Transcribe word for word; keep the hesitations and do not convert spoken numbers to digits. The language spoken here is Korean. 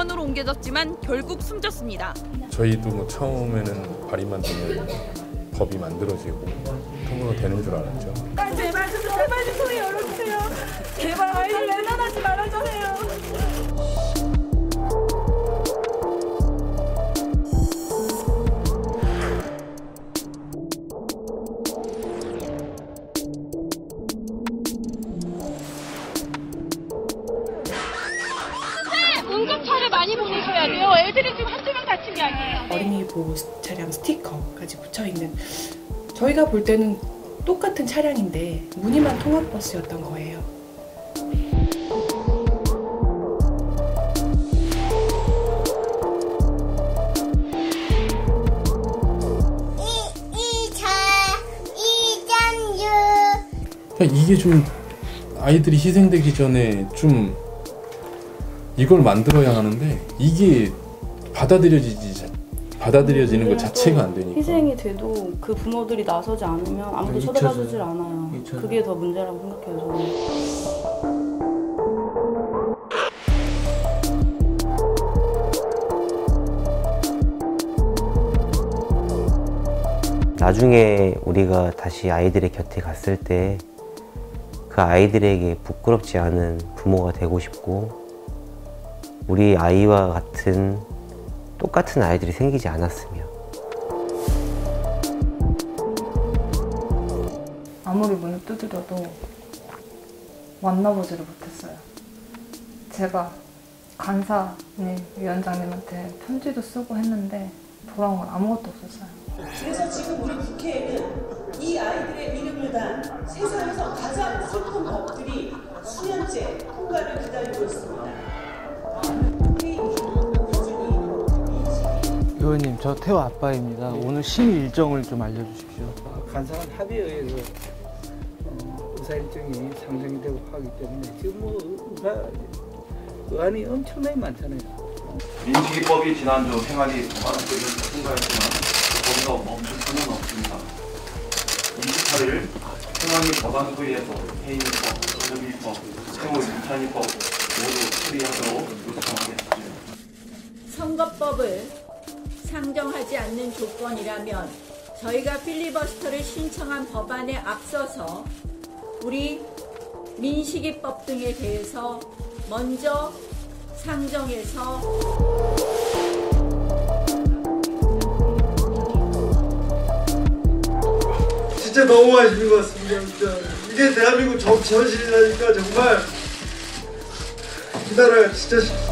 법원으로 옮겨졌지만 결국 숨졌습니다. 저희도 뭐 처음에는 발의만 되면 법이 만들어지고 통으로 되는 줄 알았죠. 아, 제발 좀 제발 좀 소리 열어주세요. 제발 아이를 내놔하지 말아주세요. 응급차를 많이 보내셔야 돼요. 애들이 지금 한두 명 다친 게 아니에요. 어린이 보호 차량 스티커까지 붙여있는, 저희가 볼 때는 똑같은 차량인데 무늬만 통합버스였던 거예요. 이게 좀 아이들이 희생되기 전에 좀 이걸 만들어야 하는데 이게 받아들여지지 받아들여지는 것 자체가 안 되니까. 희생이 돼도 그 부모들이 나서지 않으면 아무도 쳐다봐주질 않아요. 잊혀져요. 그게 더 문제라고 생각해요, 저는. 나중에 우리가 다시 아이들의 곁에 갔을 때 그 아이들에게 부끄럽지 않은 부모가 되고 싶고, 우리 아이와 같은 똑같은 아이들이 생기지 않았으면. 아무리 문을 두드려도 만나보지를 못했어요. 제가 간사님, 위원장님한테 편지도 쓰고 했는데 돌아온 건 아무것도 없었어요. 그래서 지금 우리 국회에는 이 아이들의 이름을 단 세상에서 가장 슬픈 법들이 수년째 통과를 기다리고 있습니다. 의원님, 저 태호 아빠입니다. 오늘 심의 일정을 좀 알려주십시오. 간사한 합의에 의해서 어, 의사 일정이 상정이 되고 하기 때문에 지금 뭐 의사 의안이 엄청나게 많잖아요. 민식이법이 지난주 행안위 법안을 통과했지만 거기서 멈출 수는 없습니다. 이십팔 일 행안위 법안 소위에서 해임법, 전협의법, 세월 유찬이법 모두 처리하도록 요청하겠습니다. 선거법을 상정하지 않는 조건이라면 저희가 필리버스터를 신청한 법안에 앞서서 우리 민식이법 등에 대해서 먼저 상정해서 진짜 너무 아쉬운 것 같습니다. 진짜. 이게 대한민국 정치 현실이라니까 정말 기다려요. 진짜.